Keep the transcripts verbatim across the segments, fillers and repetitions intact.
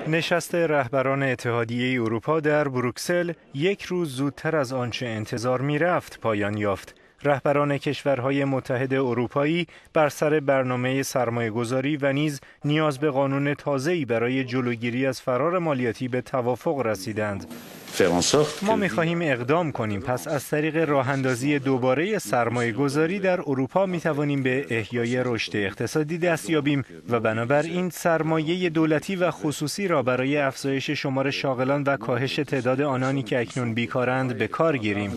نشست رهبران اتحادیه اروپا در بروکسل یک روز زودتر از آنچه انتظار می‌رفت پایان یافت. رهبران کشورهای متحد اروپایی بر سر برنامه سرمایه‌گذاری و نیز نیاز به قانون تازه‌ای برای جلوگیری از فرار مالیاتی به توافق رسیدند. ما می‌خواهیم اقدام کنیم، پس از طریق راه‌اندازی دوباره سرمایه‌گذاری در اروپا می‌توانیم به احیای رشد اقتصادی دست یابیم و بنابراین سرمایه دولتی و خصوصی را برای افزایش شمار شاغلان و کاهش تعداد آنانی که اکنون بیکارند به کار گیریم.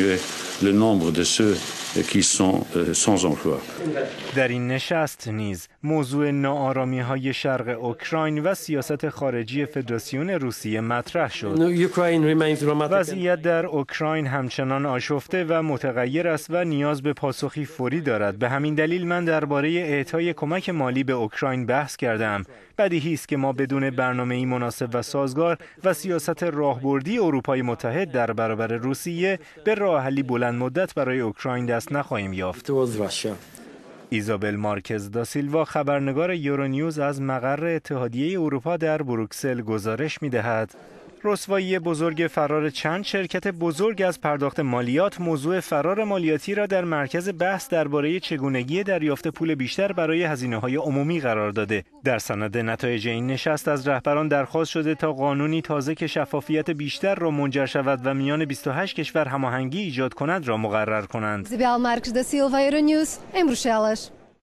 در این نشست نیز موضوع ناآرامی‌های شرق اوکراین و سیاست خارجی فدراسیون روسیه مطرح شد. وضعیت در اوکراین همچنان آشفته و متغیر است و نیاز به پاسخی فوری دارد. به همین دلیل من درباره اعطای کمک مالی به اوکراین بحث کردم. بدیهی است که ما بدون برنامه‌ای مناسب و سازگار و سیاست راهبردی اروپای متحد در برابر روسیه به راه حلی بلند مدت برای اوکراین دست نخواهیم یافت. ایزابل مارکز دا سیلوا، خبرنگار یورونیوز از مقر اتحادیه اروپا در بروکسل گزارش می‌دهد. رسوایی بزرگ فرار چند شرکت بزرگ از پرداخت مالیات موضوع فرار مالیاتی را در مرکز بحث درباره چگونگی دریافت پول بیشتر برای هزینه‌های عمومی قرار داده. در سند نتایج این نشست از رهبران درخواست شده تا قانونی تازه که شفافیت بیشتر را منجر شود و میان بیست و هشت کشور هماهنگی ایجاد کند را مقرر کنند. ایزابل مارکز دا سیلوا، یورونیوز، em Bruxelas.